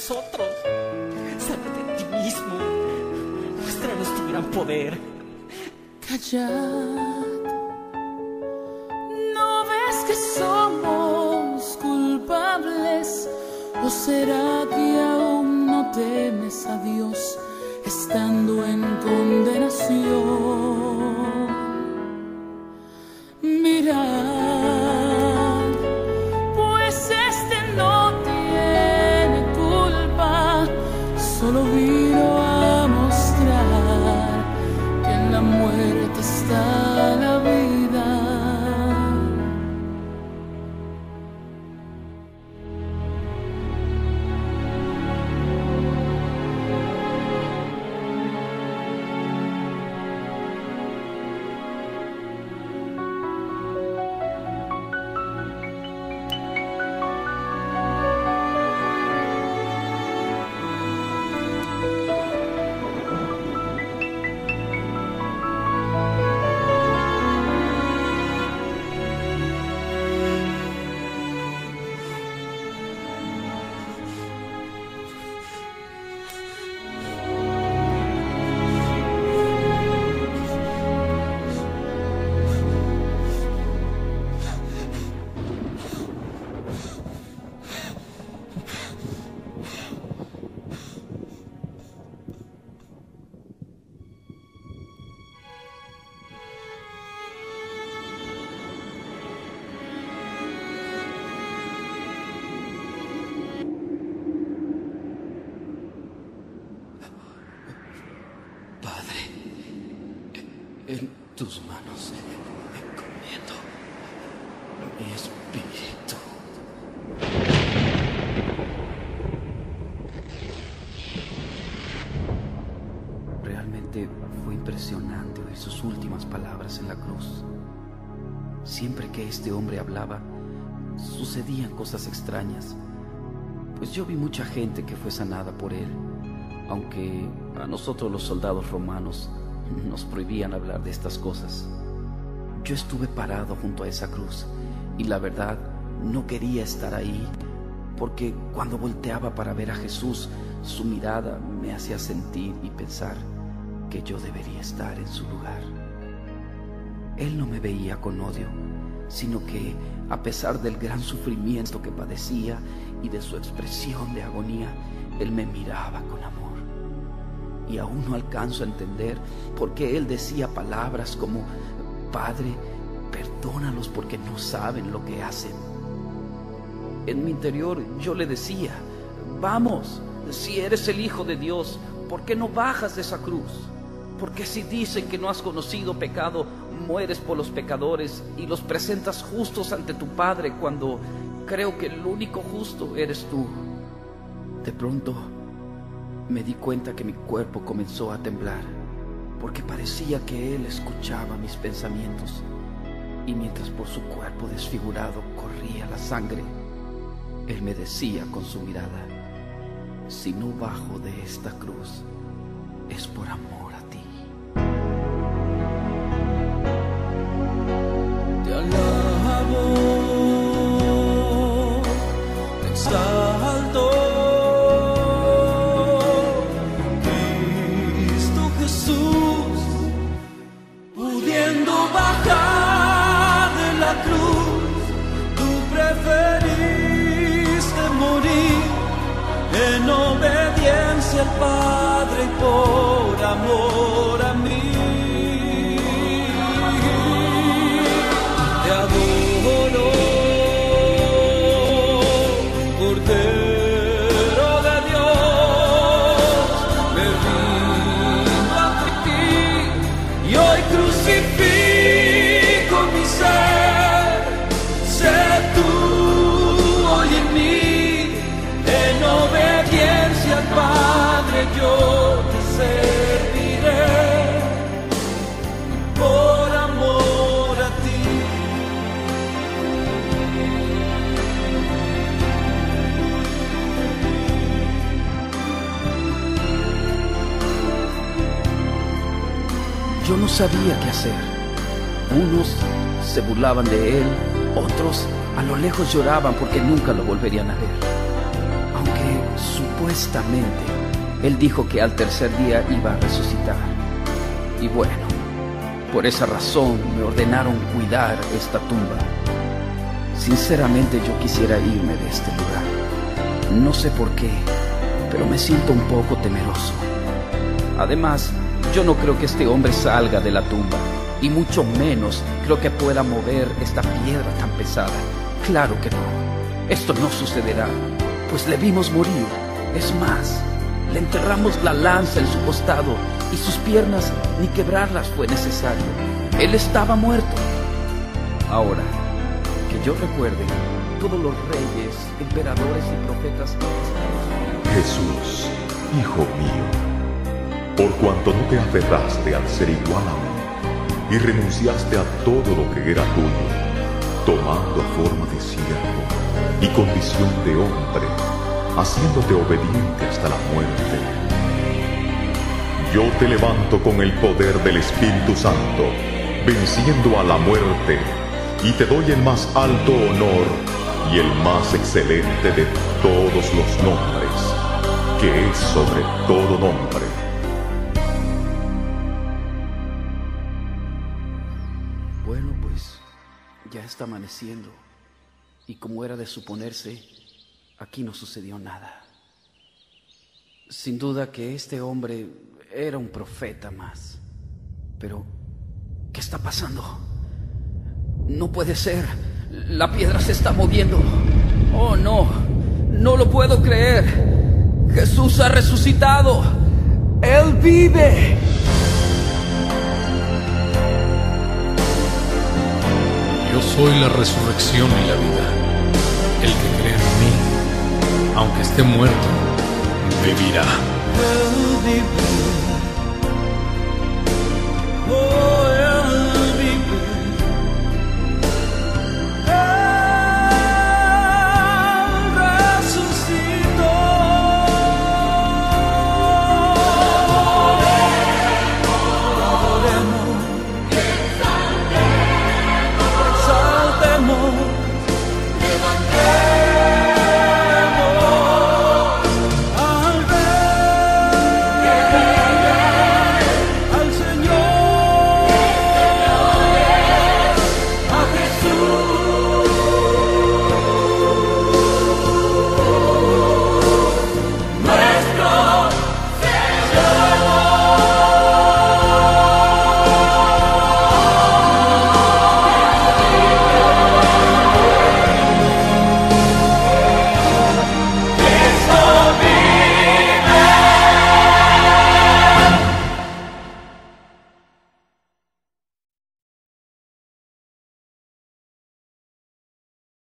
nosotros. Sálvate de ti mismo. Muéstranos tu gran poder. Callad, ¿no ves que somos culpables? ¿O será que aún no temes a Dios estando en condenación? Mirad, pues este no tiene culpa, solo vino a mostrar que en la muerte está la vida. En tus manos encomiendo mi espíritu. Realmente fue impresionante oír sus últimas palabras en la cruz. Siempre que este hombre hablaba, sucedían cosas extrañas, pues yo vi mucha gente que fue sanada por él, aunque a nosotros los soldados romanos nos prohibían hablar de estas cosas. Yo estuve parado junto a esa cruz y la verdad no quería estar ahí, porque cuando volteaba para ver a Jesús, su mirada me hacía sentir y pensar que yo debería estar en su lugar. Él no me veía con odio, sino que a pesar del gran sufrimiento que padecía y de su expresión de agonía, Él me miraba con amor. Y aún no alcanzo a entender por qué Él decía palabras como: Padre, perdónalos porque no saben lo que hacen. En mi interior yo le decía: vamos, si eres el Hijo de Dios, ¿por qué no bajas de esa cruz? Porque si dicen que no has conocido pecado, mueres por los pecadores y los presentas justos ante tu Padre, cuando creo que el único justo eres tú. De pronto me di cuenta que mi cuerpo comenzó a temblar, porque parecía que Él escuchaba mis pensamientos, y mientras por su cuerpo desfigurado corría la sangre, Él me decía con su mirada: si no bajo de esta cruz, es por amor a ti. Te alabo, te exalto, Cristo Jesús, pudiendo bajar de la cruz, tú preferiste morir en obediencia al Padre y por amor a mí. Te adoro, Cordero de Dios, me rindo ante ti y hoy crucifico mi ser. Sé tú hoy en mí, en obediencia al Padre yo te serviré, por amor a ti. Yo no sabía qué hacer. Unos se burlaban de Él, otros a lo lejos lloraban porque nunca lo volverían a ver. Aunque Supuestamente, él dijo que al tercer día iba a resucitar. Y bueno, por esa razón me ordenaron cuidar esta tumba. Sinceramente yo quisiera irme de este lugar. No sé por qué, pero me siento un poco temeroso. Además, yo no creo que este hombre salga de la tumba, y mucho menos creo que pueda mover esta piedra tan pesada. Claro que no. Esto no sucederá, pues le vimos morir. Es más, le enterramos la lanza en su costado y sus piernas ni quebrarlas fue necesario. Él estaba muerto. Ahora, que yo recuerde, todos los reyes, emperadores y profetas... Jesús, Hijo mío, por cuanto no te aferraste al ser igual a mí y renunciaste a todo lo que era tuyo, tomando forma de siervo y condición de hombre, haciéndote obediente hasta la muerte. Yo te levanto con el poder del Espíritu Santo, venciendo a la muerte, y te doy el más alto honor y el más excelente de todos los nombres, que es sobre todo nombre. Bueno, pues ya está amaneciendo, y como era de suponerse, aquí no sucedió nada. Sin duda que este hombre era un profeta más. Pero, ¿qué está pasando? No puede ser. La piedra se está moviendo. Oh, no. No lo puedo creer. Jesús ha resucitado. Él vive. Yo soy la resurrección y la vida. El que cree en mí, aunque esté muerto, vivirá. Él vive. Oh.